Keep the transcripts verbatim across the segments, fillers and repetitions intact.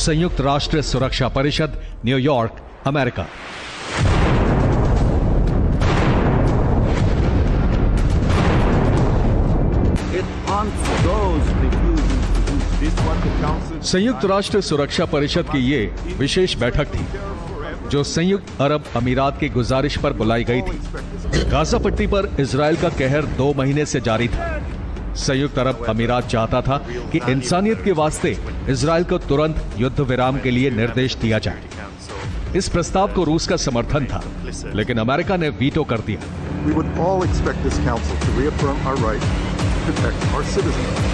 संयुक्त राष्ट्र सुरक्षा परिषद, न्यूयॉर्क, अमेरिका। संयुक्त राष्ट्र सुरक्षा परिषद की ये विशेष बैठक थी जो संयुक्त अरब अमीरात की गुजारिश पर बुलाई गई थी। गाजा पट्टी पर इजराइल का कहर दो महीने से जारी था। संयुक्त अरब अमीरात चाहता था कि इंसानियत के वास्ते इजराइल को तुरंत युद्ध विराम के लिए निर्देश दिया जाए। इस प्रस्ताव को रूस का समर्थन था, लेकिन अमेरिका ने वीटो कर दिया। We would all expect this council to reaffirm our right to protect our citizens.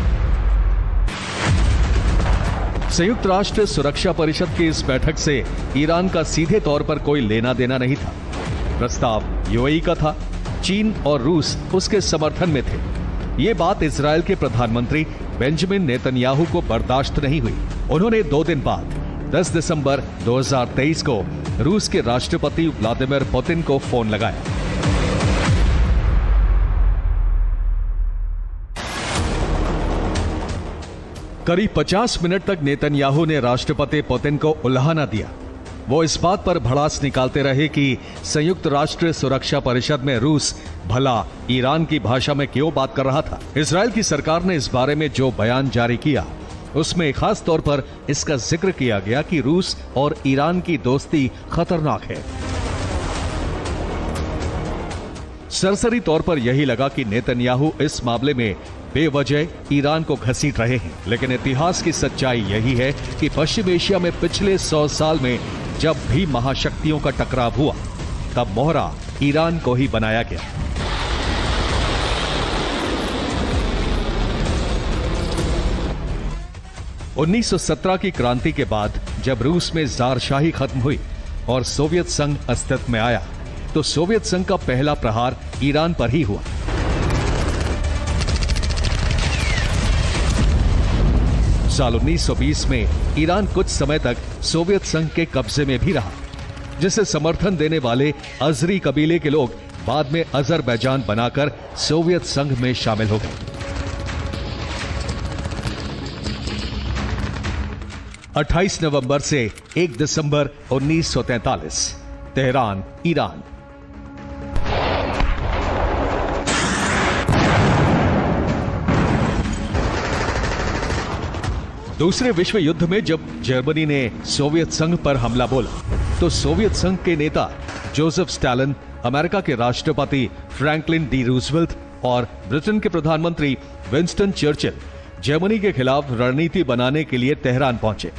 संयुक्त राष्ट्र सुरक्षा परिषद की इस बैठक से ईरान का सीधे तौर पर कोई लेना देना नहीं था। प्रस्ताव यूएई का था। चीन और रूस उसके समर्थन में थे। ये बात इजराइल के प्रधानमंत्री बेंजामिन नेतन्याहू को बर्दाश्त नहीं हुई। उन्होंने दो दिन बाद दस दिसंबर दो हज़ार तेईस को रूस के राष्ट्रपति व्लादिमीर पुतिन को फोन लगाया। करीब पचास मिनट तक नेतन्याहू ने राष्ट्रपति पुतिन को उल्हाना दिया। वो इस बात पर भड़ास निकालते रहे कि संयुक्त राष्ट्र सुरक्षा परिषद में रूस भला ईरान की भाषा में क्यों बात कर रहा था। इजराइल की सरकार ने इस बारे में जो बयान जारी किया उसमें खास तौर पर इसका जिक्र किया गया कि रूस और ईरान की दोस्ती खतरनाक है। सरसरी तौर पर यही लगा कि नेतन्याहू इस मामले में बेवजह ईरान को घसीट रहे हैं, लेकिन इतिहास की सच्चाई यही है कि पश्चिम एशिया में पिछले सौ साल में जब भी महाशक्तियों का टकराव हुआ तब मोहरा ईरान को ही बनाया गया। उन्नीस सौ सत्रह की क्रांति के बाद जब रूस में ज़ारशाही खत्म हुई और सोवियत संघ अस्तित्व में आया तो सोवियत संघ का पहला प्रहार ईरान पर ही हुआ। साल उन्नीस सौ बीस में ईरान कुछ समय तक सोवियत संघ के कब्जे में भी रहा, जिसे समर्थन देने वाले अजरी कबीले के लोग बाद में अजरबैजान बनाकर सोवियत संघ में शामिल हो गए। अट्ठाईस नवंबर से एक दिसंबर उन्नीस सौ तैंतालीस, तेहरान, ईरान। दूसरे विश्व युद्ध में जब जर्मनी ने सोवियत संघ पर हमला बोला तो सोवियत संघ के नेता जोसेफ स्टालिन, अमेरिका के राष्ट्रपति फ्रैंकलिन डी रूजवेल्ट और ब्रिटेन के प्रधानमंत्री विंस्टन चर्चिल जर्मनी के खिलाफ रणनीति बनाने के लिए तेहरान पहुंचे।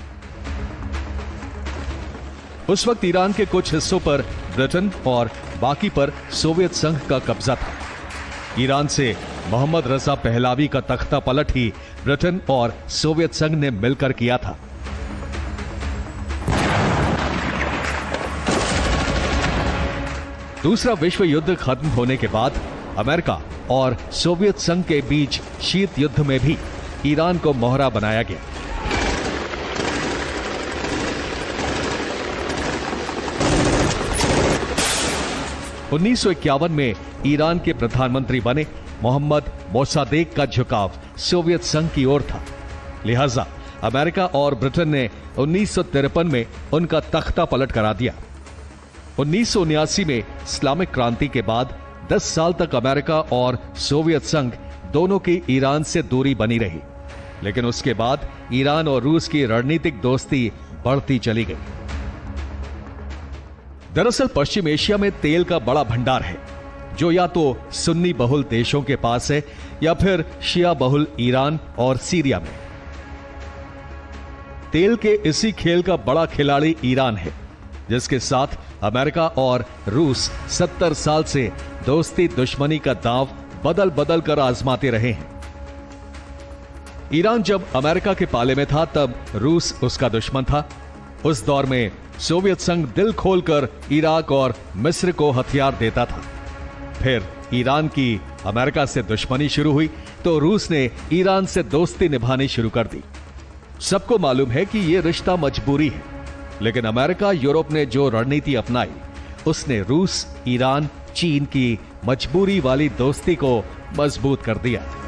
उस वक्त ईरान के कुछ हिस्सों पर ब्रिटेन और बाकी पर सोवियत संघ का कब्जा था। ईरान से मोहम्मद रजा पहलावी का तख्ता पलट ही ब्रिटेन और सोवियत संघ ने मिलकर किया था। दूसरा विश्व युद्ध खत्म होने के बाद अमेरिका और सोवियत संघ के बीच शीत युद्ध में भी ईरान को मोहरा बनाया गया। उन्नीस सौ इक्यावन में ईरान के प्रधानमंत्री बने मोहम्मद मोसादेक का झुकाव सोवियत संघ की ओर था। लिहाजा अमेरिका और ब्रिटेन ने उन्नीस सौ तिरपन में उनका तख्ता पलट करा दिया। उन्नीस सौ उन्यासी में इस्लामिक क्रांति के बाद दस साल तक अमेरिका और सोवियत संघ दोनों की ईरान से दूरी बनी रही, लेकिन उसके बाद ईरान और रूस की रणनीतिक दोस्ती बढ़ती चली गई। दरअसल पश्चिम एशिया में तेल का बड़ा भंडार है जो या तो सुन्नी बहुल देशों के पास है या फिर शिया बहुल ईरान और सीरिया में। तेल के इसी खेल का बड़ा खिलाड़ी ईरान है, जिसके साथ अमेरिका और रूस सत्तर साल से दोस्ती दुश्मनी का दांव बदल बदल कर आजमाते रहे हैं। ईरान जब अमेरिका के पाले में था तब रूस उसका दुश्मन था। उस दौर में सोवियत संघ दिल खोलकर इराक और मिस्र को हथियार देता था। फिर ईरान की अमेरिका से दुश्मनी शुरू हुई तो रूस ने ईरान से दोस्ती निभानी शुरू कर दी। सबको मालूम है कि यह रिश्ता मजबूरी है, लेकिन अमेरिका यूरोप ने जो रणनीति अपनाई उसने रूस, ईरान, चीन की मजबूरी वाली दोस्ती को मजबूत कर दिया।